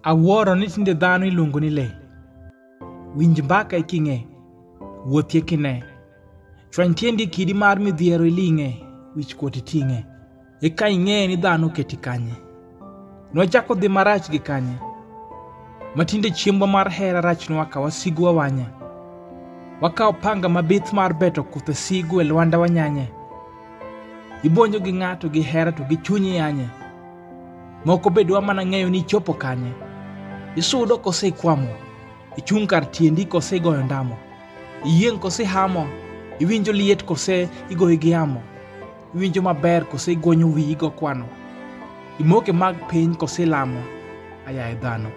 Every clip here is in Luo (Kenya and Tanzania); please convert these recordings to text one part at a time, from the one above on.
Awuoro ni tinde dhano iluongo ni le. Winj mbaka iking'e, wuothie kine. Chwany tiendi kidi mar midhiero iling'e, wich kuot iting'e. Eka ing'e ni dhano keti kanye. Nwachako dhi marach gi kanye. Matinde chiembwa mar hera rachnwa ka wasigwa wanye. Wakao panga mabith mar beto kuthe sigu e lwanda wanyanye. Ibonjo gi ng'ato gi hera to gi chunyi yanye. Moko bedwa mana ng'eyo ni chopo kanye. Isudo kose ikwamo. Ichung' kar tiendi kose igoyo ndamo. Iyieng' kose hamo. Iwinjo liet kose igoyo gi yamo. Iwinjo maber kose igonyo wiyi igo kwano. Imoke mag piny kose lamo. Ayaye dhano.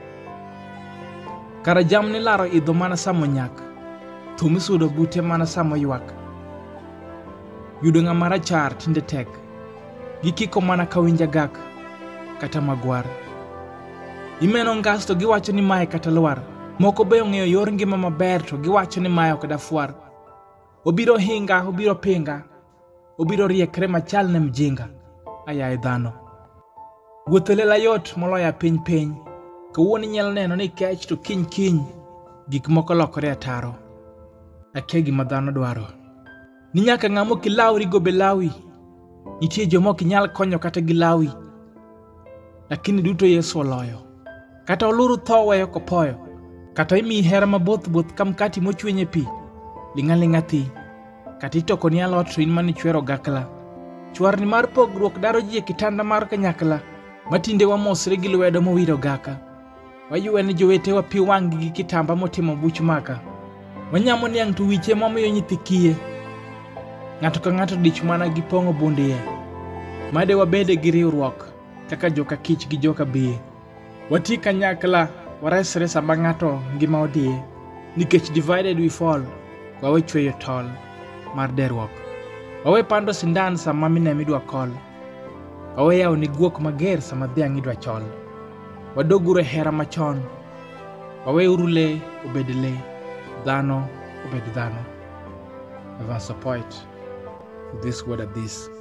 Kara jamni laro idho mana samo nyak. Thum isudo bute mana samo ywak. Yudo ng'ama rachar tinde tek. Gikiko mana kawinja gak. Kata magwar. Imeno ngas to giwacho ni mae kata lwar. Moko be ong'eyo yor ngima maber to giwacho ni mae ok dafuar. Obiro hinga, obiro pinga. Obiro riekre machal ne mjinga. Ayaye dhano. Wuotho lela yot moloya piny. Kawuono inyalo neno ni kech to kiny. Gik moko lokore ataro. Akia gima dhano dwaro. Ni nyaka ng'amo kilawri go belawi. Nitie joma ok nyal konyo kata gilawi. Lakini duto Yesu oloyo. Kata oluru tho weyo kopoyo. Kata imi hera maboth kam kati mochwenye pi. Ling'aling'a thi. Kata itoko ni alot to in mani chwero gakla. Chwarni mar pogruok daro ji e kitanda mar kanyakla. Matinde wamosre gi lwedo mowiro gaka. Wayue ni jowete wa pi wang'gi gi kitamba motimo buch maka. Wanyamo niang' to wiche momiyo nyithi kiye. Ng'ato ka ng'ato dich mana gi pong'o bundiye. Made wabede gi riwruok kaka joka kich gi joka biye. Wati kanyakla waresre sama ng'ato ngima odiye. Nikech divided we fall. Wawe chweyo tol mar derruok. Wawe pando sindan sama mine midwa kol. Wawe yao ni guok mager sama dhiang' idwa chol. Wadogure hera machon. Wawe urule obed le. Dhano obed dhano. Have a support for this word at this.